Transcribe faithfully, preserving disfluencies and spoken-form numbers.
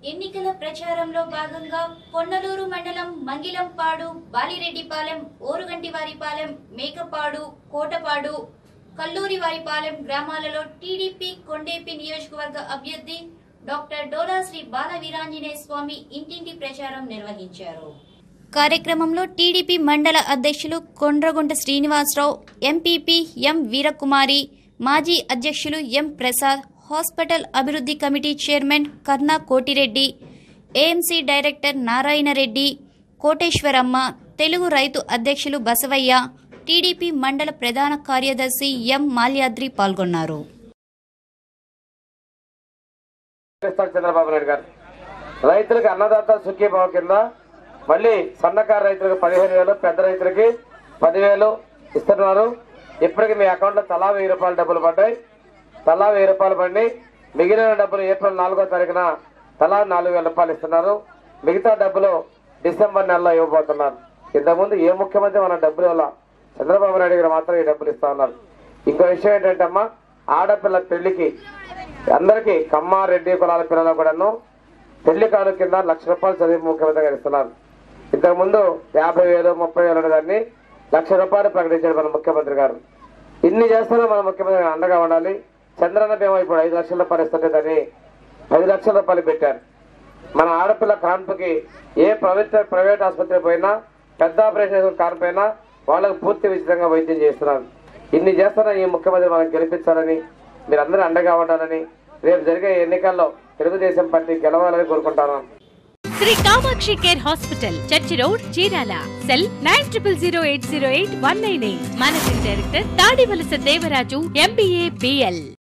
ఎన్నికల ప్రచారంలో భాగంగా పొన్నలూరు మండలం మంగిలంపాడు, బాలిరెడ్డిపాలెం, ఓరుగంటివారిపాలెం, మేకపాడు, కోటపాడు, కల్లూరివారిపాలెం గ్రామాలలో టీడీపీ కొండేపి నియోజకవర్గ అభ్యర్థి డాక్టర్ డోలా శ్రీ బాల వీరాంజనేయ స్వామి ఇంటింటి ప్రచారం నిర్వహించారు. కార్యక్రమంలో టీడీపీ మండల అధ్యక్షులు కొండ్రగుంట శ్రీనివాసరావు, ఎంపీపీ ఎం వీరకుమారి, మాజీ అధ్యక్షులు ఎం ప్రసాద్, హాస్పిటల్ అభివృద్ధి committee chairman Karna Kotireddy, AMC director Narayanareddy, Koteswaramma, Telugu రైతు అధ్యక్షులు బసవయ్య, టీడీపీ మండల ప్రధాన కార్యదర్శి ఎం మాల్యాద్రి పాల్గొన్నారు. చంద్రబాబు నాయుడు గారు రైతులకు అన్నదాత సుఖీభావ కింద మళ్ళీ సన్నకారు రైతులకు పదిహేను వేలు, పెద్ద రైతులకి పదివేలు ఇస్తున్నారు. ఇప్పటికి మీ అకౌంట్లో తలా వెయ్యి రూపాయలు డబ్బులు పడ్డాయి. తలా వెయ్యి రూపాయలు పడి మిగిలిన డబ్బులు ఏప్రిల్ నాలుగో తారీఖున తలా నాలుగు వేల రూపాయలు ఇస్తున్నారు. మిగతా డబ్బులు డిసెంబర్ నెలలో ఇవ్వబోతున్నారు. ఇంతకుముందు ఏ ముఖ్యమంత్రి మన డబ్బులు వల్ల చంద్రబాబు నాయుడు గారు మాత్రం ఈ డబ్బులు ఇస్తా ఉన్నారు. ఇంకో విషయం ఏంటంటే అమ్మా, ఆడపిల్ల పెళ్లికి అందరికీ కమ్మ రెడ్డి కులాల పిల్లలు కూడాను పెళ్లి కాను కింద లక్ష రూపాయలు చదివి ముఖ్యమంత్రి గారు ఇస్తున్నారు. ఇంతకుముందు యాభై వేలు ముప్పై వేలు దాన్ని లక్ష రూపాయలు ప్రకటించారు మన ముఖ్యమంత్రి గారు. ఇన్ని చేస్తున్నా మన ముఖ్యమంత్రి అండగా ఉండాలి. చంద్రన్న బీమా ఇప్పుడు ఐదు లక్షల రూపాయలు ఇస్తుంటే దాన్ని పది లక్షల రూపాయలు పెట్టారు. మన ఆడపిల్ల కాన్పుకి ఏ ప్రైవేట్ ప్రైవేట్ ఆసుపత్రి పోయినా, పెద్ద ఆపరేషన్ కాన్పైనా వాళ్ళకు పూర్తి ఉచితంగా వైద్యం చేస్తున్నారు. ఇన్ని చేస్తున్నా ఈ ముఖ్యమంత్రి మనం గెలిపించాలని, మీరందరూ అండగా ఉండాలని, రేపు జరిగే ఎన్నికల్లో తెలుగుదేశం పార్టీ గెలవాలని కోరుకుంటాను. Shri Kamakshi care hospital, church road, Chirala. Cell nine triple zero eight zero eight one nine eight. Managing director Tadivalasa Devaraju, MBA BL.